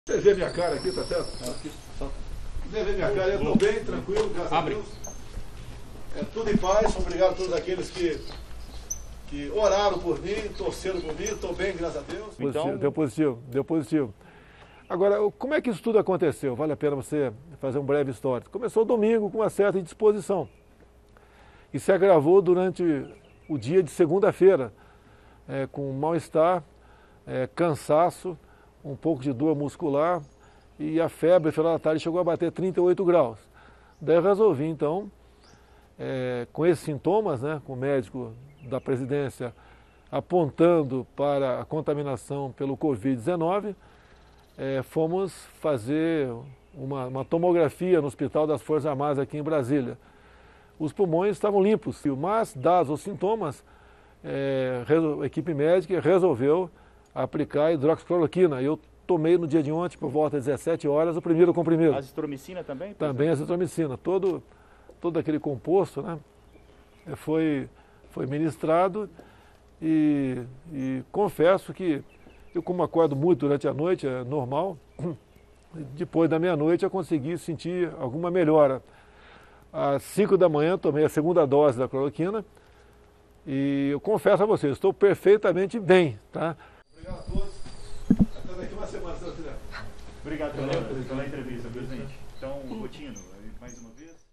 Você vê minha cara aqui, tá certo? Você vê minha cara, eu estou bem, tranquilo, graças a Deus. É tudo em paz, obrigado a todos aqueles que oraram por mim, torceram por mim, estou bem, graças a Deus. Então... Deu positivo. Agora, como é que isso tudo aconteceu? Vale a pena você fazer um breve histórico. Começou domingo com uma certa indisposição e se agravou durante o dia de segunda-feira, com mal-estar, cansaço, um pouco de dor muscular e a febre no final da tarde chegou a bater 38 graus. Daí eu resolvi, então, com esses sintomas, com o médico da presidência apontando para a contaminação pelo Covid-19, fomos fazer uma tomografia no Hospital das Forças Armadas aqui em Brasília. Os pulmões estavam limpos, mas, dados os sintomas, a equipe médica resolveu aplicar hidroxicloroquina. Eu tomei no dia de ontem, por volta das 17 horas, o primeiro comprimido. Azitromicina também? Também azitromicina. Todo aquele composto foi ministrado e confesso que eu, como acordo muito durante a noite, é normal, depois da meia-noite eu consegui sentir alguma melhora. Às 5 da manhã tomei a segunda dose da cloroquina e eu confesso a vocês, estou perfeitamente bem, tá? Obrigado a todos. Até daqui uma semana, se Deus quiser. Obrigado pela entrevista, presidente. Então, Coutinho, mais uma vez.